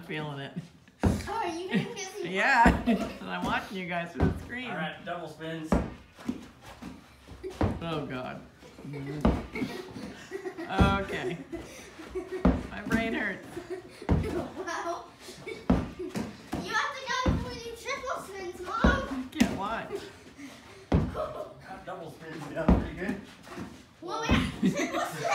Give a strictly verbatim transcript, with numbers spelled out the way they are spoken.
I'm feeling it. Oh, are you gonna kiss me? Yeah, and I'm watching you guys through the screen. All right, double spins. Oh God. Okay. My brain hurts. Wow. You have to go for the triple spins, Mom. Can't watch. Double spins, yeah, pretty good. Well, we have triple spins.